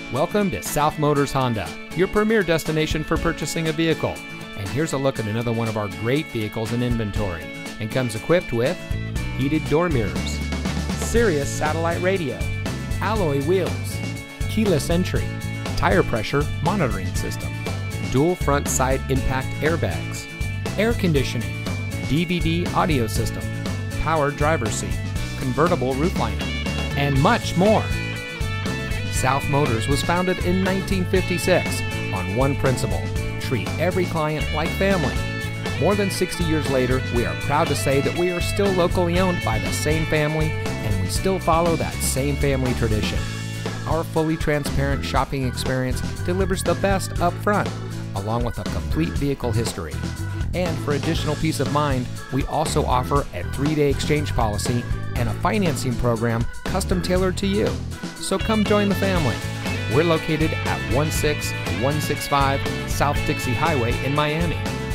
Welcome to South Motors Honda, your premier destination for purchasing a vehicle. And here's a look at another one of our great vehicles in inventory, and comes equipped with heated door mirrors, Sirius satellite radio, alloy wheels, keyless entry, tire pressure monitoring system, dual front side impact airbags, air conditioning, DVD audio system, power driver's seat, convertible roof liner, and much more. South Motors was founded in 1956 on one principle: treat every client like family. More than 60 years later, we are proud to say that we are still locally owned by the same family, and we still follow that same family tradition. Our fully transparent shopping experience delivers the best up front, along with a complete vehicle history. And for additional peace of mind, we also offer a 3-day exchange policy and a financing program custom tailored to you. So come join the family. We're located at 16165 South Dixie Highway in Miami.